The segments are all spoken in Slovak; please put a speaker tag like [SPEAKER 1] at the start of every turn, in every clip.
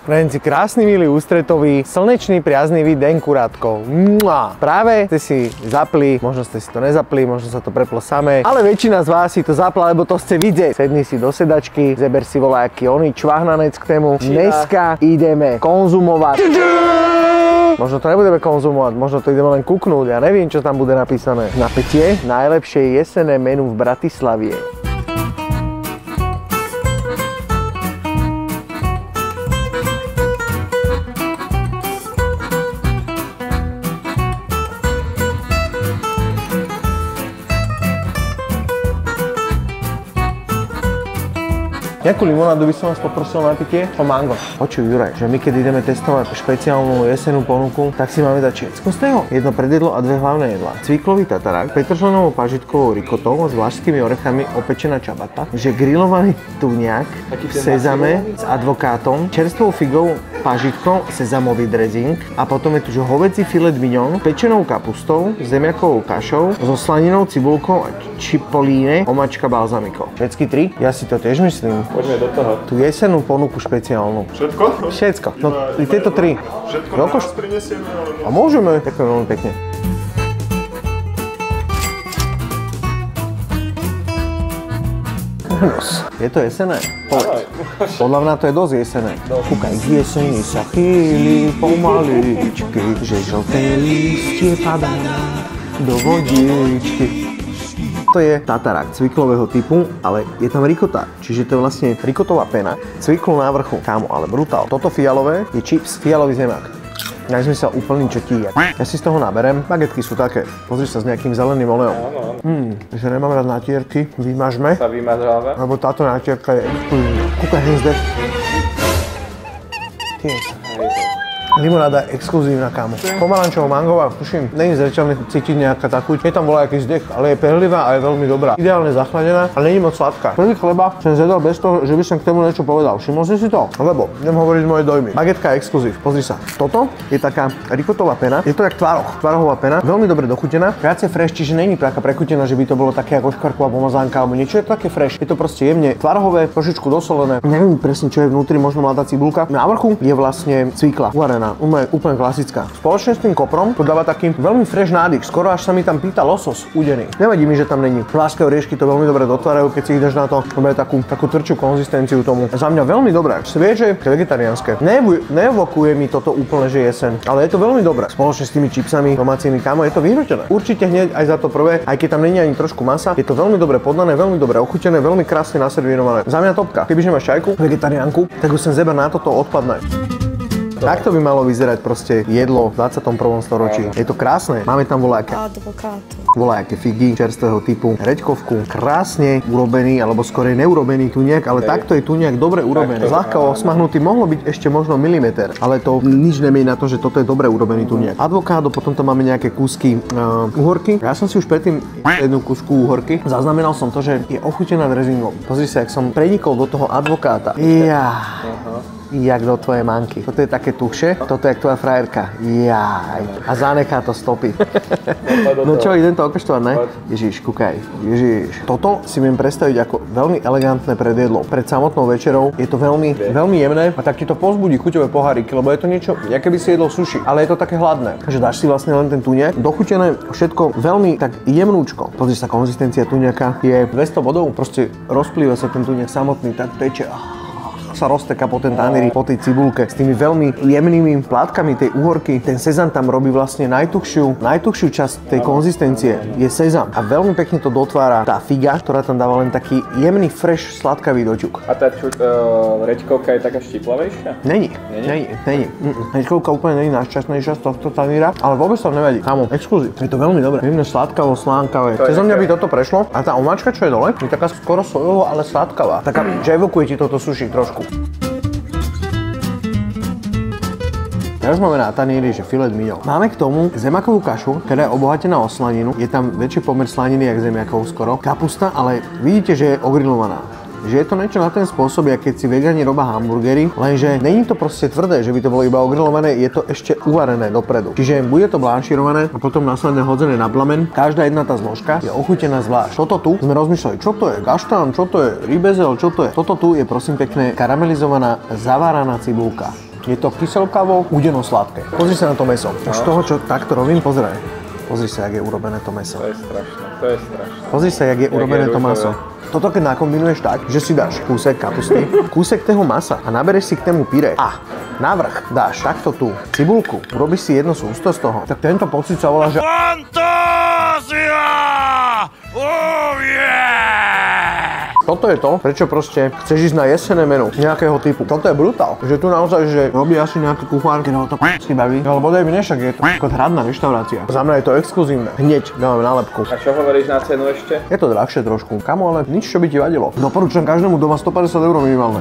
[SPEAKER 1] Frajenci, krásny, milý, ústretový, slnečný, priaznivý deň, kurátko. Práve ste si zapli, možno ste si to nezapli, možno sa to preplo samé, ale väčšina z vás si to zapla, lebo to chce vidieť. Sedni si do sedačky, zeber si voľaký oný čvahnanec k tému. Dneska ideme konzumovať. Možno to nebudeme konzumovať, možno to ideme len kúknúť, ja neviem, čo tam bude napísané. Napätie, najlepšie jesenné menu v Bratislavie. Nejakú limonádu by som vás poprosil na pitie o mango. Počuj, Juraj, že my keď ideme testovať špeciálnu jesennú ponuku, tak si máme dať všetko z toho. Jedno predjedlo a dve hlavné jedlá. Cviklový tatarák, petržlenovou pažitkovou rikotou s vlašskými orechami opečená čabata, že grillovaný tuniak v sezame s advokátom, čerstvou figou, pažitkou, sezamový dressing a potom je tu že hovädzí filet mignon, pečenou kapustou, zemiakovou kašou, so slaninou, cibulkou a čipolíne, omačka balzamiko. Všetky tri? Ja si to tiež myslím.
[SPEAKER 2] Poďme do toho.
[SPEAKER 1] Tu jesennú ponuku špeciálnu.
[SPEAKER 2] Všetko?
[SPEAKER 1] Všetko. No, tieto tri.
[SPEAKER 2] Všetko na nás prinesieme?
[SPEAKER 1] A môžeme. Ďakujem veľmi pekne. Je to jesené? Povedz. Podľa mňa to je dosť jesené. Kúkaj, k jeseni sa chýli pomaličky, že žlté lístie padajú do vodičky. To je tatarák cviklového typu, ale je tam rikota, čiže to je vlastne rikotová pena, cviklu na vrchu, kámo, ale brutál. Toto fialové je chips, fialový zemiak. Nezmysel úplný čotíjak. Ja si z toho naberem, bagetky sú také, pozri sa s nejakým zeleným olejom. Že nemám rád natierky, vymažme.
[SPEAKER 2] Sa vymažáva.
[SPEAKER 1] Lebo táto natierka je exkluzívna. Kúkaj, hneď. Limonáda je exkluzívna, kámo. Pomarančovo-mangová, tuším, není zreteľne cítiť nejaká takú. Je tam voľaký zdech, ale je perlivá a je veľmi dobrá. Ideálne zachladená a není moc sladká. Prvý chleba som zjedol bez toho, že by som k tomu niečo povedal. Všimol si to? Lebo idem hovoriť moje dojmy. Bagetka je exkluzív, pozri sa. Toto je taká rikotová pena, je to jak tvaroh, tvarohová pena, veľmi dobre dochutená. Viacej fresh, čiže není taká prekutená, že by to bolo také ako škvarková pomazánka alebo niečo, je to také fresh. Je to proste jemne tvarohové, trošičku dosolené. Neviem presne, čo je vnútri, možno mladá cibulka. Na vrchu je vlastne cvikla, uvarená. Úplne klasická. Spoločne s tým koprom to dáva taký veľmi fresh nádych. Skoro až sa mi tam pýta losos udený. Nevadí mi, že tam není. Vlášské oriešky to veľmi dobre dotvárajú, keď si ich dáš na to, to bude takú tvrdšiu konzistenciu tomu. Za mňa veľmi dobré. Svieže, vegetariánske. Neevokuje mi toto úplne, že jeseň, ale je to veľmi dobré. Spoločne s tými čipsami domácimi, kámo, je to vyhrotené. Určite hneď aj za to prvé, aj keď tam není ani trošku masa, je to veľmi dobre podané, veľmi dobre ochutené, veľmi krásne naservírované. Za mňa topka. Kebyže máš čajku, vegetariánku, tak už sem zeber na toto odpadné. Takto by malo vyzerať proste jedlo v 21. storočí. Je to krásne. Máme tam voľajaké figy čerstvého typu, reďkovku, krásne urobený, alebo skorej neurobený tuniak, ale takto je tuniak dobre urobený. Zľahka osmahnutý, mohlo byť ešte možno milimeter, ale to nič nemení na to, že toto je dobre urobený tuniak. Avokádo, potom tam máme nejaké kúsky uhorky. Ja som si už predtým jednu kúsku uhorky. Zaznamenal som to, že je ochutená dressingom. Pozri sa, jak som prenikol do toho advokáta. Jak do tvojej manky. Toto je také tuchšie, toto je jak tvoja frajerka. Jaj. A zanechá to stopy. No čo, idem to okoštovať, ne? Ježiš, kúkaj. Ježiš. Toto si viem predstaviť ako veľmi elegantné predjedlo. Pred samotnou večerou je to veľmi jemné a tak ti to povzbudí chuťové poháriky, lebo je to niečo, aké by si jedol sushi, ale je to také hladné. Takže dáš si vlastne len ten tuniak, dochutené všetko veľmi tak jemnúčko. Pozri sa, konzistencia tuniaka je 200 bodov, proste rozplýva sa ten tuniak samotný, tak teče. Sa rozteká po ten taníri, po tej cibulke s tými veľmi jemnými plátkami tej uhorky. Ten sezam tam robí vlastne najtuchšiu časť tej konzistencie je sezam a veľmi pekne to dotvára tá figa, ktorá tam dáva len taký jemný fresh sladkavý doťuk.
[SPEAKER 2] A tá reďkovka je taká štiplavejšia?
[SPEAKER 1] Není. Reďkovka úplne není najšťastnejšia z tohto taníra, ale vôbec to nevadí. Kámo, exkluzív. Je to veľmi dobré. Jemné sladkavo, slánkavé. Cez mňa by toto prešlo a tá omáčka, čo je dole, je taká skoro sojovo, ale sladkavá. Taká, že evokuje ti toto sushi trošku. Teraz máme na taníri, že filet mignon. Máme k tomu zemiakovú kašu, ktorá je obohatená o slaninu. Je tam väčší pomer slaniny, jak zemiakov skoro. Kapusta, ale vidíte, že je ogrilovaná. Že je to niečo na ten spôsob, jak keď si vegani robia hamburgery, lenže není to proste tvrdé, že by to bolo iba ogrilované, je to ešte uvarené dopredu. Čiže bude to blanšírované a potom následne hodzené na plamen. Každá jedna tá zložka je ochutená zvlášť. Toto tu sme rozmýšľali, čo to je gaštán, čo to je rybezel, čo to je. Toto tu je prosím pekne karamelizovaná zaváraná cibulka. Je to kyselkavo, údeno sladké. Pozri sa na to mäso. Už z toho, čo takto robím, pozeraj. Pozri sa, jak je urobené to mäso.
[SPEAKER 2] To je strašné.
[SPEAKER 1] Pozri sa, jak je urobené to mäso. Toto keď nakombinuješ tak, že si dáš kúsek kapusty, kúsek toho masa a nabereš si k tému pyré a navrch dáš takto tú cibulku, urobíš si jedno sústo z toho, tak tento pocit sa volá, že fantázia! Oh yeah! Toto je to, prečo proste chceš ísť na jesenné menu nejakého typu. Toto je brutál. Že tu naozaj, že robí asi nejaký kuchár, keď ho to si baví. Ale bodaj mi však je to ako hradná reštaurácia. Za mňa je to exkluzívne. Hneď dáme nálepku.
[SPEAKER 2] A čo hovoríš na cenu ešte?
[SPEAKER 1] Je to drahšie trošku. Kamo, ale nič, čo by ti vadilo. Doporučujem každému doma 150 € minimálne.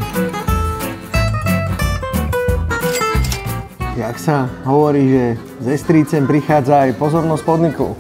[SPEAKER 1] Jak sa hovorí, že ze strýcem prichádza aj pozornosť podniku.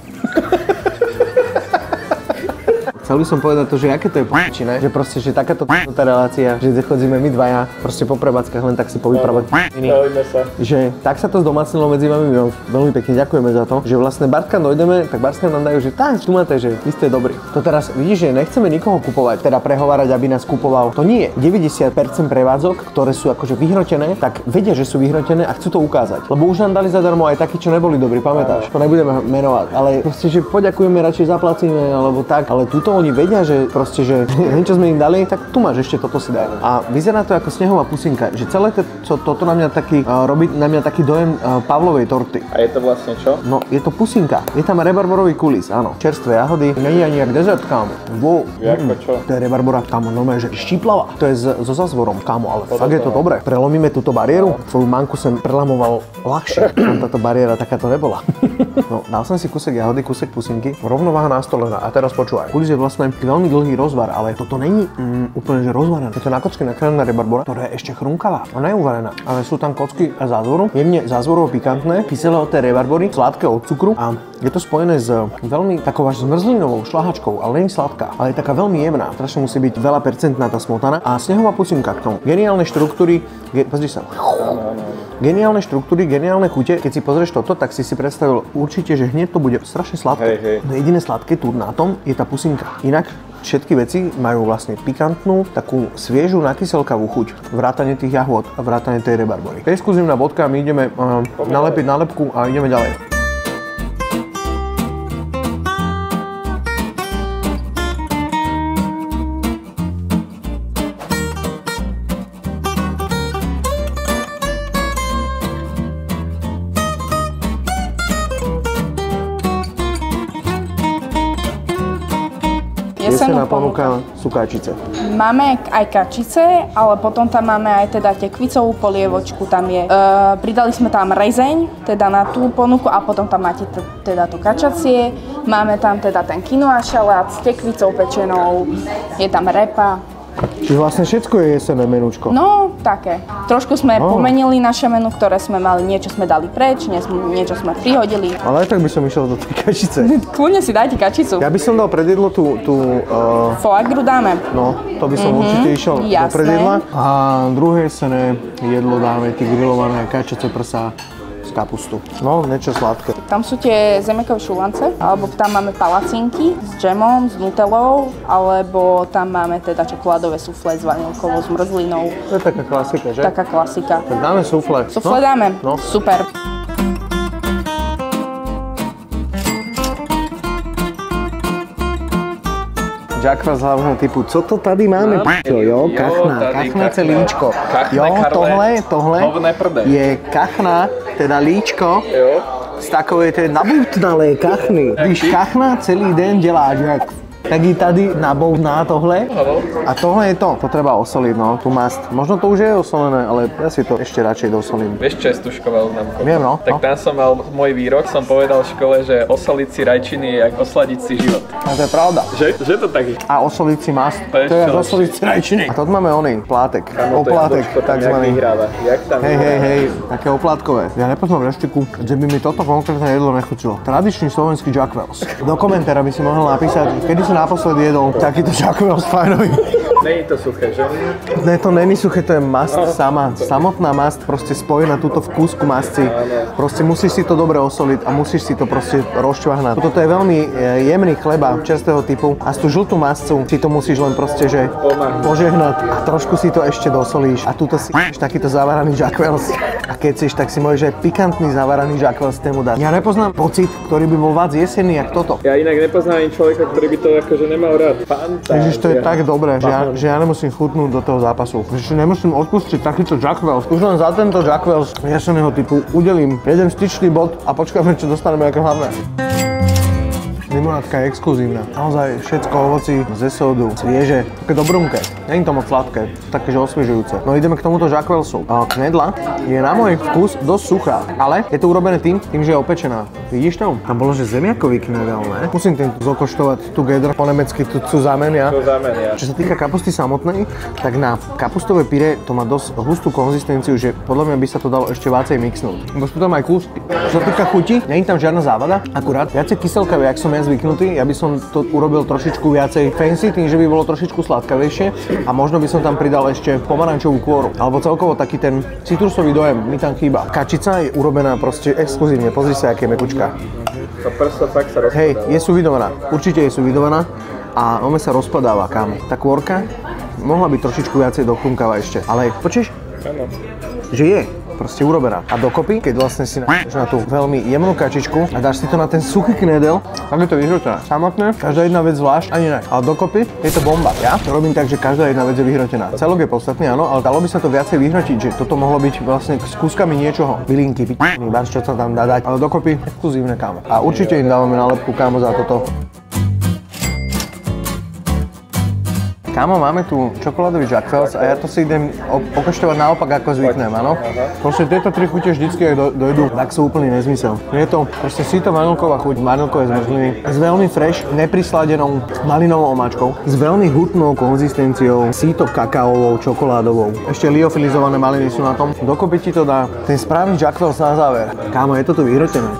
[SPEAKER 1] Chcel by som povedať to, že aké to je p***čine, že proste, že takáto tá relácia, že chodíme my dvaja proste po prevádzkach len tak si povypravať p***iny. Že tak sa to zdomácnilo medzi vami, my veľmi pekne ďakujeme za to, že vlastne Bartka dojdeme, tak Bartka nám dajú, že tá, tu máte, že vy ste dobrí. To teraz vidíš, že nechceme nikoho kupovať, teda prehovárať, aby nás kupoval. To nie je. 90% prevádzok, ktoré sú akože vyhrotené, tak vedia, že sú vyhrotené a chcú to ukázať. Lebo už nám dali zadarmo aj takí, čo neboli dobrí, pamätáš? To nebudeme menovať, ale proste, že poďakujeme, radšej zaplatíme alebo tak, ale túto oni vedia, že proste, že niečo sme im dali, tak tu máš ešte toto si daj. A vyzerá to ako snehová pusinka, že celé toto na mňa taký, robí na mňa taký dojem Pavlovej torty.
[SPEAKER 2] A je to vlastne čo?
[SPEAKER 1] No, je to pusinka. Je tam rebarborový kulis, áno. Čerstvé jahody, není ani jak dezert, kámo. Wow.
[SPEAKER 2] Jako čo?
[SPEAKER 1] To je rebarbora, kámo, normálne, že štíplava. To je so zazvorom, kámo, ale fakt je to dobré. Prelomíme túto bariéru. Tvoju manku som prelamoval ľahšie. Tam táto bariéra takáto nebola. No, dal som si kúsek jahody, kúsek pusinky. Rovnováha nastolená. A teraz počúvaj. Kulis je vlastne veľmi dlhý rozvar, ale toto není úplne že rozvarené. Je to na kocky nakrájená rebarbora, ktorá je ešte chrumkavá. Ona je uvarená, ale sú tam kocky a zázvoru. Jemne zázvorovo pikantné, kyselé od tej rebarbory, sladké od cukru a je to spojené s veľmi takou až zmrzlinovou šľahačkou, ale nie sladká, ale je taká veľmi jemná. Strašne musí byť veľa percentná tá smotana a snehová pusinka k tomu. Geniálne štruktúry, pozri sa. Geniálne štruktúry, geniálne chute. Keď si pozrieš toto, tak si predstavil určite, že hneď to bude strašne sladké. Jediné sladké tu na tom je tá pusinka. Inak všetky veci majú vlastne pikantnú, takú sviežu nakyselkavú chuť. Vrátane tých jahôd a vrátane tej rebarbory. Exkluzívna bodka, my ideme nalepiť nálepku a ideme ďalej. Jesená ponuka sú kačice.
[SPEAKER 3] Máme aj kačice, ale potom tam máme aj teda tekvicovú polievočku, tam je. Pridali sme tam rezeň, teda na tú ponuku a potom tam máte teda to kačacie. Máme tam teda ten quinoa šalát s tekvicou pečenou, je tam repa.
[SPEAKER 1] Čiže vlastne všetko je jesenné menúčko.
[SPEAKER 3] No, také. Trošku sme pomenili naše menu, ktoré sme mali, niečo sme dali preč, niečo sme prihodili.
[SPEAKER 1] Ale aj tak by som išiel do tej kačice.
[SPEAKER 3] Kľudne si dajte kačicu.
[SPEAKER 1] Ja by som dal pred jedlo tú
[SPEAKER 3] foie gras dáme.
[SPEAKER 1] No, to by som určite išiel do pred jedla. A druhé jesenné jedlo dáme tie grillované kačice prsa z kapustu. No, niečo sladké.
[SPEAKER 3] Tam sú tie zemiakové šulance, alebo tam máme palacinky s džemom, s nutellou, alebo tam máme teda čokoládové suflé s vanilkovou zmrzlinou.
[SPEAKER 1] To je taká klasika, že?
[SPEAKER 3] Taká klasika.
[SPEAKER 1] Tak dáme suflé.
[SPEAKER 3] Suflé dáme? No. Super.
[SPEAKER 1] Žakva z hlavného typu. Co to tady máme? Jo, kachna celíčko. Jo, tohle je kachna, teda líčko. Z takové té naboutnalé kachny. Když kachna celý den dělá, že tak i tady naboutná tohle. A tohle je to. To treba osoliť, no, tu mast. Možno to už je osolené, ale ja si to ešte radšej dosolím.
[SPEAKER 2] Vieš, čo je stužková známka?
[SPEAKER 1] Viem, no.
[SPEAKER 2] Tak tam som mal môj výrok, som povedal v škole, že osoliť si rajčiny je jak osladiť si život.
[SPEAKER 1] A to je pravda.
[SPEAKER 2] Že to tak je?
[SPEAKER 1] A osoliť si mast, to je osoliť si rajčiny. A toto máme oný, plátek. Oplátek, takzvaný. Hej, také oplátkové. Ja nepoznám reštiku, že by mi toto konkrétne jedlo nechutilo. Tradičný slovenský Jack Wells. Do komentára by si mohol napísať, kedy si naposledy jedol takýto Jack Wells fajnový.
[SPEAKER 2] Není to suché, že?
[SPEAKER 1] Ne, to není suché, to je mast sama. Samotná mast proste spojená túto v kúsku masci. Proste musíš si to dobre osoliť a musíš si to proste rozčvahnať. Toto je veľmi jemný chleba čerstvého typu a z tú žltú mascu si to musíš len proste, že požehnať a trošku si to ešte dosolíš. A tuto si takýto zavaraný Jacques Wells. A keď chceš, tak si môžeš aj pikantný zavaraný Jacques Wells tému dať. Ja nepoznám pocit, ktorý by bol viac jesenný jak toto.
[SPEAKER 2] Ja inak nepoznám ani človeka, ktorý by to akože nemal rád.
[SPEAKER 1] Ježiš, to je tak dobré, že ja nemusím chutnúť do toho zápasu. Že nemusím odpustiť takýto Jacques Wells. Už len za tento Jacques Wells jesenného typu udelím jeden styčný bod a počkáme, čo dostaneme ako hlavné. Limonádka je exkluzívna. Naozaj všetko ovoci ze sodu, svieže, také dobrunké. Není to moc sladké, také že osviežujúce. No ideme k tomuto Jacques Wellsu. Knedla je na môj vkus dosť suchá, ale je to urobené tým, že je opečená. Vidíš to? Tam bolo, že zemiakový knedel, ne? Musím tým zokoštovať together, po nemecky tu zamenia. Čo sa týka kapusty samotnej, tak na kapustové pyré to má dosť hustú konzistenciu, že podľa mňa by sa to dalo ešte viacej mixnúť. Bo sú tam aj kúsky. Čo sa týka chuti, nie je tam žiadna závada, akurát viacej kyselkavé, jak som ja zvyknutý. Ja by som to urobil trošičku viacej fancy, tým, že by bolo trošičku sladkavejšie a možno by som tam pridal ešte pomarančovú kôru. Alebo celkovo taký ten citrusový dojem mi tam chýba. Kačica je urobená proste exkluzívne. Pozri sa, aké je mekučka.
[SPEAKER 2] To prsto fakt sa rozpadáva.
[SPEAKER 1] Hej, je suvidovaná. Určite je suvidovaná a ono sa rozpadáva, kámo. Tá kôrka mohla byť trošičku viacej dochrunkavá ešte. Ale počuješ?
[SPEAKER 2] Áno.
[SPEAKER 1] Že je proste urobená. A dokopy, keď vlastne si dáš na tú veľmi jemnú kačičku a dáš si to na ten suchý knedel, tak je to vyhrotené. Samotné, každá jedna vec zvlášť, ani ne. Ale dokopy je to bomba. Ja to robím tak, že každá jedna vec je vyhrotená. Celok je podstatný, áno, ale dalo by sa to viacej vyhrotiť, že toto mohlo byť vlastne s kúskami niečoho. Bylinky, báš, čo sa tam dá dať. Ale dokopy exkluzívne, kámo. A určite im dávame nálepku, kámo, za toto. Kámo, máme tu čokoládový Jacques Wells a ja to si idem okoštovať naopak, ako zvyknem, áno? Proste tieto tri chute vždycky dojdú, tak sú úplný nezmysel. Je to proste síto vanilková chuť, vanilkové zmrzliny, s veľmi fresh, neprisladenou malinovou omáčkou, s veľmi hutnou konzistenciou, síto kakaovou, čokoládovou. Ešte liofilizované maliny sú na tom. Dokopy ti to dá ten správny Jacques Wells na záver. Kámo, je to tu vyhrotené.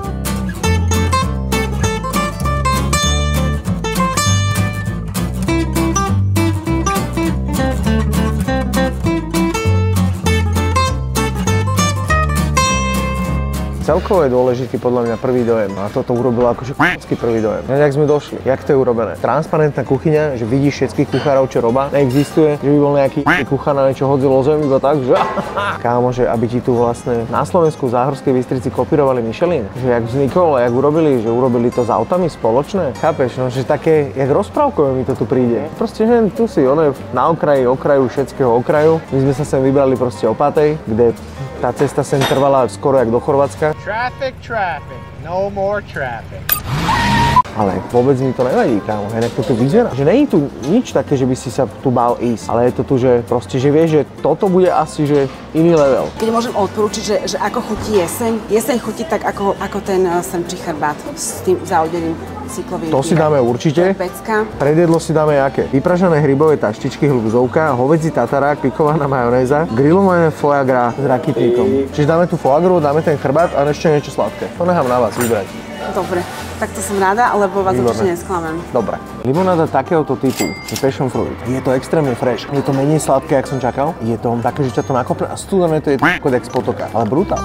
[SPEAKER 1] Celkovo je dôležitý podľa mňa prvý dojem a toto urobilo akože prvý dojem. Jak sme došli, jak to je urobené. Transparentná kuchyňa, že vidíš všetkých kuchárov, čo robá. Neexistuje, že by bol nejaký kuchár na niečo hodzil o zem, iba tak, že kámo, že aby ti tu vlastne na Slovensku v Záhorskej Bystrici kopírovali Michelin. Že jak vznikol a jak urobili, že urobili to s autami spoločné. Chápeš, no, že také, jak rozprávkové mi to tu príde. Proste, že tu si, ono je na okraju všetkého okraju. My sme sa sem vybrali proste opatej, kde tá cesta sem trvala skoro jak do Chorvátska.
[SPEAKER 4] Traffic, no more traffic.
[SPEAKER 1] Ale vôbec mi to nevadí, kámo, inak to tu vyzerá. Že nie je tu nič také, že by si sa tu bál ísť, ale je to tu, že proste, že vieš, že toto bude asi, že iný level.
[SPEAKER 5] Keď môžem odporúčiť, že ako chutí jeseň. Jeseň chutí tak ako ten semčí chrbát s tým zaodeným cyklovým.
[SPEAKER 1] To si dáme určite.
[SPEAKER 5] Pecka.
[SPEAKER 1] Predjedlo si dáme aké? Vypražené hrybové taštičky, hlubzovka, hovädzí tatarák, pikovaná majonéza, grillované foie gras s rakitníkom. Čiže dáme tu foie gras, dáme ten chrbát a ešte niečo sladké. To nechám na vás vybrať.
[SPEAKER 5] Dobre, tak to som rada, lebo vás určite nesklamem.
[SPEAKER 1] Dobre. Limonáda takéhoto typu, passion fruit, je to extrémne fresh. Je to menej sladké, jak som čakal. Je to také, že ťa to nakopne a studené to je jak z potoka. Ale brutál.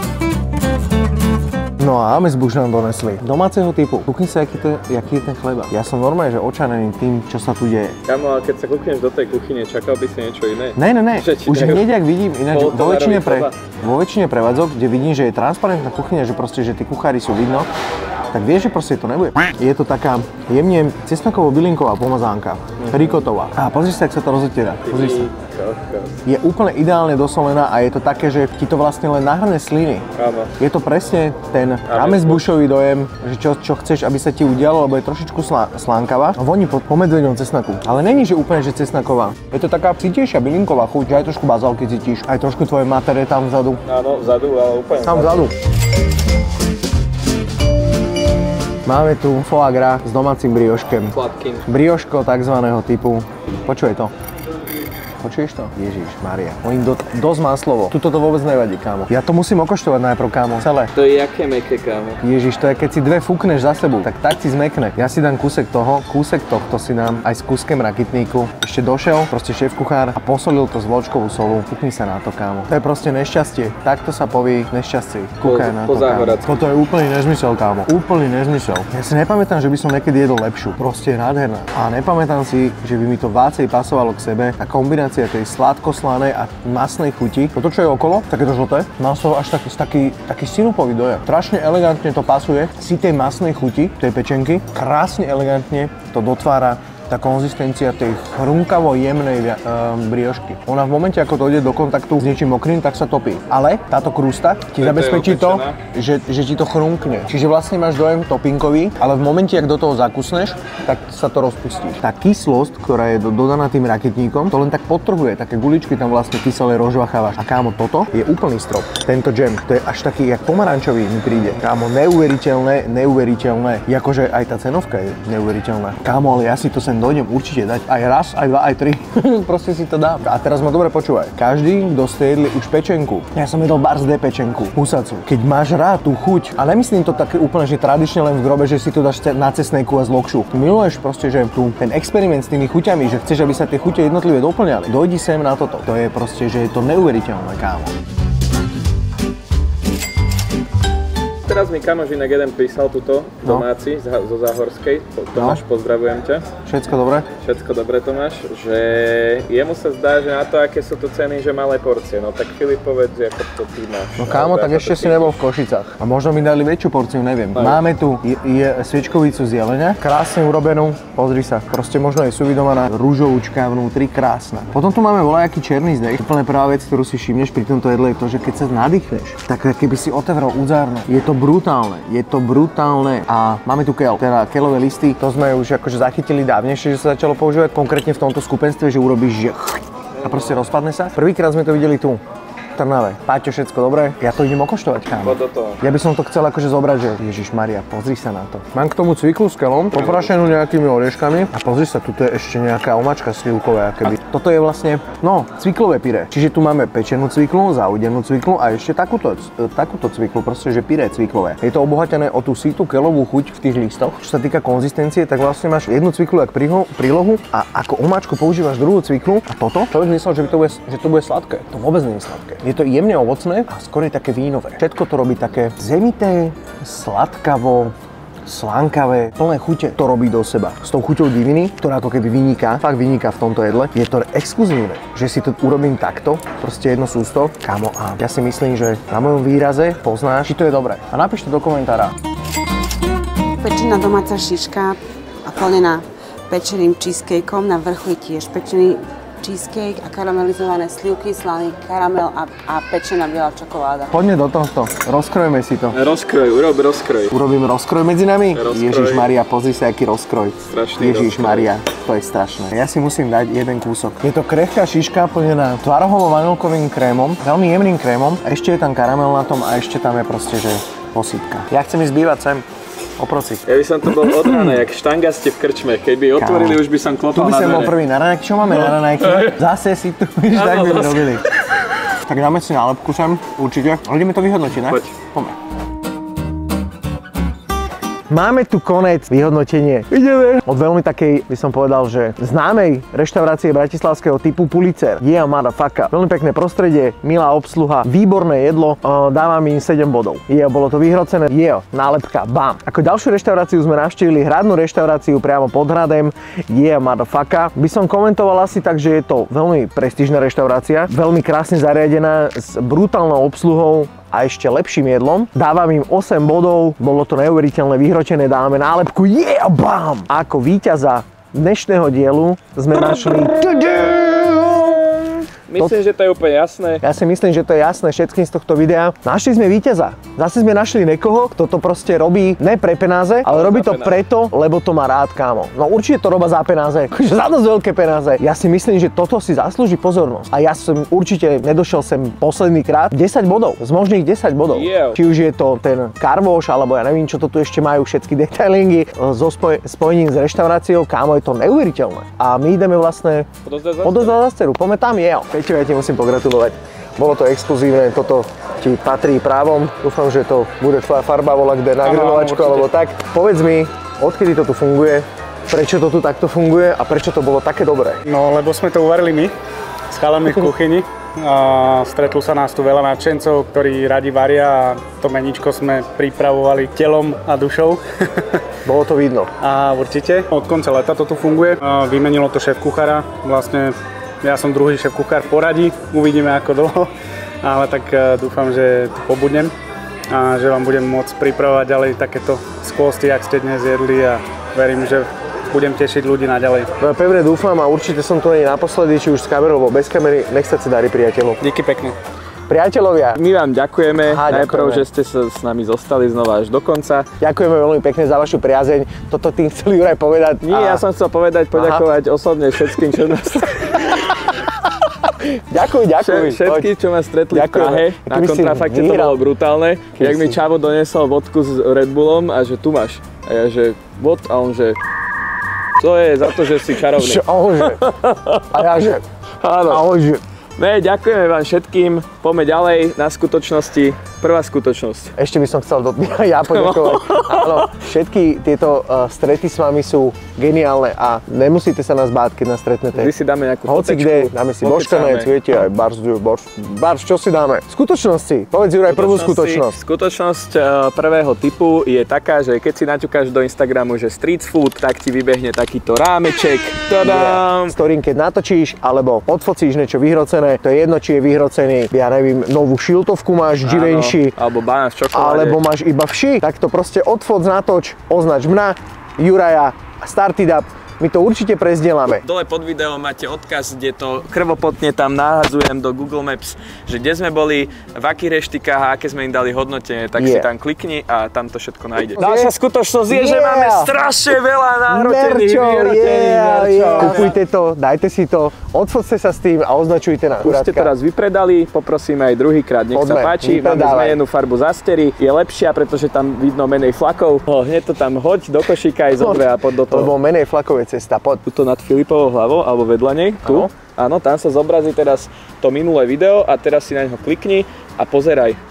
[SPEAKER 1] No a amesbuš nám donesli. Domáceho typu. Kúkni sa, aký je ten chleba. Ja som normálne, že očarený tým, čo sa tu deje.
[SPEAKER 2] Kámo, ale keď sa kúkneš do tej kuchyne, čakal by si niečo iné?
[SPEAKER 1] Ne. Už hneď, ak vidím, ináč vo väčšine prevádzok, kde vidím, že je transparentná kuchyňa, že proste, že tí kuchári sú vidno, tak vieš, že proste to nebude. Je to taká jemne cesnakovo-bylinková pomazánka, rikotová. A pozri sa, jak sa to rozetiera. Pozri sa. Je úplne ideálne dosolená a je to také, že ti to vlastne len nahrne sliny.
[SPEAKER 2] Áno.
[SPEAKER 1] Je to presne ten amesbušový dojem, že čo chceš, aby sa ti udialo, lebo je trošičku slánkavá. Voní po medveďom cesnaku. Ale není, že úplne, že cesnaková. Je to taká cítiejšia bylinková chuť, že aj trošku bazálky cítiš, aj trošku tvoje matere tam vzadu.
[SPEAKER 2] Áno, vzadu, ale úplne
[SPEAKER 1] tam vzadu. Máme tu foie gras s domácim brioškem.
[SPEAKER 2] Sladkým.
[SPEAKER 1] Brioško takzvaného typu. Počuj to. Počuješ to? Ježiš Maria. Oni dosť maslovo. Tuto to vôbec nevadí, kámo. Ja to musím okoštovať najprv, kámo. Celé.
[SPEAKER 2] To je jaké meké, kámo.
[SPEAKER 1] Ježiš, to je keď si dve fúkneš za sebou, tak si zmekne. Ja si dám kúsek tohto si dám aj s kúskem rakitníku. Ešte došiel, proste šéf kuchár a posolil to s vločkovú solu. Kúkni sa na to, kámo. To je proste nešťastie. Takto sa poví nešťastie. Kúkaj na to, kámo. Toto je úplný nezmysel, kámo. Úplný nezmysel. Ja si nepamätám, že by som niekedy jedol lepšiu. Proste je nádherná. A nepamätám si, že by mi to vácej pasovalo k sebe. Tá kombinácia tej sladko-slanej a masnej chuti. Toto, čo je okolo, takéto žlté, má so až taký sirupový dojem. Strašne elegantne to pasuje si tej masnej chuti, tej pečenky. Krásne elegantne to dotvára tá konzistencia tej chrunkavo jemnej briošky. Ona v momente, ako to ide do kontaktu s niečím mokrým, tak sa topí. Ale táto krústa ti zabezpečí to, že ti to chrunkne. Čiže vlastne máš dojem topinkový, ale v momente, ak do toho zakusneš, tak sa to rozpustí. Tá kyslosť, ktorá je dodaná tým rakitníkom, to len tak podtrhuje. Také guličky tam vlastne kyselé rozžvachávaš. A kámo, toto je úplný strop. Tento džem, to je až taký, jak pomarančový mi príde. Kámo, neuveriteľné. Akože aj tá cenovka je neuveriteľná. Kámo, ale ja si to sem dojdem určite dať aj raz, aj dva, aj tri. Proste si to dám. A teraz ma dobre počúvaj. Každý, kto ste jedli už pečenku. Ja som jedol Bars D pečenku, husacu. Keď máš rád tú chuť, a nemyslím to tak úplne, že tradične len v grobe, že si to dáš na cesnejku a z lokšu. Ty miluješ proste, že ten experiment s tými chuťami, že chceš, aby sa tie chute jednotlivé doplňali. Dojdi sem na toto. To je proste, že je to neuveriteľné, kámo.
[SPEAKER 2] Teraz mi kamož inak jeden písal tuto, domáci, zo Záhorskej. Tomáš, pozdravujem ťa.
[SPEAKER 1] Všetko dobré?
[SPEAKER 2] Všetko dobré, Tomáš. Že jemu sa zdá, že na to, aké sú tu ceny, že malé porcie. No tak Filip, povedz, ako to ty máš.
[SPEAKER 1] No kámo, tak ešte si nebol v Košicách. A možno mi dali väčšiu porciu, neviem. Máme tu sviečkovicu z jelenia, krásne urobenú. Pozri sa, proste možno je suvidovaná rúžovúčka vnútri, krásna. Potom tu máme voľajaký černý zdej. Úplne prvá vec, ktorú si všimneš pri tomto jedle, je to, že keď sa nadýchneš, tak keby si otevral udzárnu. Je to brutálne a máme tu kel, teda kelové listy, to sme už akože zachytili dávnejšie, že sa začalo používať konkrétne v tomto skupenstve, že urobíš, že a proste rozpadne sa. Prvýkrát sme to videli tu. Trnave. Páťo, všetko dobré? Ja to idem okoštovať, kámo. Ja by som to chcel akože zobrať, že Ježišmaria, pozri sa na to. Mám k tomu cviklu s kelom, poprašenú nejakými orieškami a pozri sa, tuto je ešte nejaká omáčka slivková, akoby. Toto je vlastne, cviklové pyré. Čiže tu máme pečenú cviklu, zaudenú cviklu a ešte takúto cviklu, proste, že pyré cviklové. Je to obohatené o tú sýtu kelovú chuť v tých listoch. Čo sa týka konzistencie, tak vlastne máš jednu cviklu jak prílohu a ako omáčku používaš druhú cviklu a toto človek myslel, že to bude sladké. To vôbec nie je sladké. Je to jemne ovocné a skôr je také vínové. Všetko to robí také zemité, sladkavo, slankavé, plné chute. To robí do seba. S tou chuťou diviny, ktorá ako keby vyniká v tomto jedle, je to exkluzívne. Že si to urobím takto, proste jedno sústo. Kámo, a ja si myslím, že na mojom výraze poznáš, či to je dobré. A napíšte do komentára.
[SPEAKER 5] Pečená domáca šiška a plnená pečeným cheesecakeom. Na vrchu je tiež pečený cheesecake a karamelizované slivky, slaný karamel a pečená biela čokoláda.
[SPEAKER 1] Poďme do tohto, rozkrojme si to.
[SPEAKER 2] Urob rozkroj.
[SPEAKER 1] Urobím rozkroj medzi nami? Ježišmaria, pozri sa, aký rozkroj.
[SPEAKER 2] Strašný
[SPEAKER 1] Ježišmaria, to je strašné. Ja si musím dať jeden kúsok. Je to krehká šiška plnená tvarohovo-vanilkovým krémom, veľmi jemným krémom, ešte je tam karamel na tom a ešte tam je proste, že posypka. Ja chcem ísť bývať sem. Oprocik.
[SPEAKER 2] Ja by som to bol od rána, jak štangasti v krčme. Keby otvorili, už by som klopal na dvere.
[SPEAKER 1] Tu by som bol prvý na raňajky. Čo máme na raňajky? Zase si tu, víš, tak by robili. Tak dáme si nálepku sem, určite. Ale ideme to vyhodnotiť, ne?
[SPEAKER 2] Poď.
[SPEAKER 1] Poďme. Máme tu konec, vyhodnotenie. Ideme! Od veľmi takej, by som povedal, že známej reštaurácie bratislavského typu Pulicer. Yeah, motherfucker. Veľmi pekné prostredie, milá obsluha, výborné jedlo, dávam im 7 bodov. Bolo to vyhrocené, nálepka, bam. Ako ďalšiu reštauráciu sme navštívili hradnú reštauráciu priamo pod hradem. Motherfucker. By som komentoval asi tak, že je to veľmi prestížna reštaurácia, veľmi krásne zariadená, s brutálnou obsluhou a ešte lepším jedlom. Dávam im 8 bodov, bolo to neuveriteľné, vyhročené, dávame nálepku, bam! A ako víťaza dnešného dielu sme našli
[SPEAKER 2] Myslím, že to je úplne jasné.
[SPEAKER 1] Ja si myslím, že to je jasné všetkým z tohto videa. Našli sme víťaza. Zase sme našli niekoho, kto to proste robí ne pre penáze, ale robí to preto, lebo to má rád, kámo. No určite to robí za penáze, akože za dosť veľké penáze. Ja si myslím, že toto si zaslúži pozornosť. A ja som určite nedošiel sem posledný krát 10 bodov, z možných 10 bodov.
[SPEAKER 2] Yeah.
[SPEAKER 1] Či už je to ten car wash, alebo ja neviem, čo to tu ešte majú, všetky detailingy so spojením s reštauráciou, kámo, je to neuveriteľné. A my ideme vlastne odozdať za ceru. Poďme tam, Peťo, ja ti musím pogratulovať. Bolo to exkluzívne, toto ti patrí právom. Dúfam, že to bude tvoja farba, vola kde na grilovačku alebo tak. Povedz mi, odkedy to tu funguje, prečo to tu takto funguje a prečo to bolo také dobré?
[SPEAKER 6] No, lebo sme to uvarili my s chalami v kuchyni. A stretlo sa nás tu veľa nadšencov, ktorí radi varia a to meníčko sme pripravovali telom a dušou.
[SPEAKER 1] Bolo to vidno.
[SPEAKER 6] A určite. Od konca leta to tu funguje. Vymenilo to šéf-kuchára. Vlastne ja som druhý šéf-kuchár v poradí. Uvidíme ako dlho. Ale tak dúfam, že tu pobudnem a že vám budem môcť pripravovať ďalej takéto skvosty, jak ste dnes jedli a verím, že budem tešiť ľudí naďalej.
[SPEAKER 1] No, pevne dúfam a určite som to nie naposledy, či už s kamerou alebo bez kamery. Nech sa darí, priateľov.
[SPEAKER 6] Díky pekne.
[SPEAKER 1] Priateľovia,
[SPEAKER 2] My vám ďakujeme. Najprv,
[SPEAKER 1] ďakujeme.
[SPEAKER 2] že ste sa s nami zostali znova až do konca.
[SPEAKER 1] ďakujeme veľmi pekne za vašu priazeň. Toto tým chcel Juraj povedať.
[SPEAKER 2] Nie, ja som chcel poďakovať osobne všetkým, čo nás...
[SPEAKER 1] Ďakuj.
[SPEAKER 2] Všetky, čo ma stretli v Prahe, na kontrafakte to bolo brutálne. Jak mi Čavo donesol vodku s Red Bullom a že tu máš. A ja že, what? A on že, to je za to, že si čarovný.
[SPEAKER 1] A ja že,
[SPEAKER 2] Áno.
[SPEAKER 1] a on že.
[SPEAKER 2] Ne, ďakujeme vám všetkým. Poďme ďalej na skutočnosti. Prvá skutočnosť.
[SPEAKER 1] Ešte by som chcel ja poďakovať. Áno, všetky tieto strety s vami sú geniálne a nemusíte sa nás báť, keď nás stretnete.
[SPEAKER 2] Vždy si dáme nejakú
[SPEAKER 1] Hoci
[SPEAKER 2] fotečku.
[SPEAKER 1] kde, dáme si boškanec, viete, aj barš, čo si dáme? Skutočnosti, povedz Juraj prvú skutočnosť.
[SPEAKER 2] Skutočnosť prvého typu je taká, že keď si naťukáš do Instagramu, že street food, tak ti vybehne takýto rámeček. Tadám!
[SPEAKER 1] S ktorým keď natočíš, alebo odfocíš niečo vyhrocené, to je jedno, či je vyhrocený, ja neviem, novú šiltovku máš, Givenchy,
[SPEAKER 2] Alebo banán v čokoláde.
[SPEAKER 1] alebo máš iba vši, tak to proste odfoc, natoč, označ mňa, Juraja a Start It Up. My to určite prezdielame.
[SPEAKER 2] Dole pod videom máte odkaz, kde to krvopotne tam nahadzujem do Google Maps, že kde sme boli, v akých reštikách a aké sme im dali hodnotenie, tak si tam klikni a tam to všetko nájde. Ďalšia skutočnosť je, že máme strašne veľa nahrotených merčov.
[SPEAKER 1] Kupujte to, dajte si to, odfocte sa s tým a označujte nás.
[SPEAKER 2] Už ste teraz vypredali, poprosíme aj druhýkrát, nech sa páči. Máme zmenenú farbu Zastery, je lepšia, pretože tam vidno menej flakov. Hneď to tam hoď do košíka aj zobre a pod do toho.
[SPEAKER 1] Lebo menej flakov je cesta pod.
[SPEAKER 2] Tuto nad Filipovou hlavou, alebo vedľa nej, tu. Áno, tam sa zobrazí teraz to minulé video a teraz si na neho klikni a pozeraj.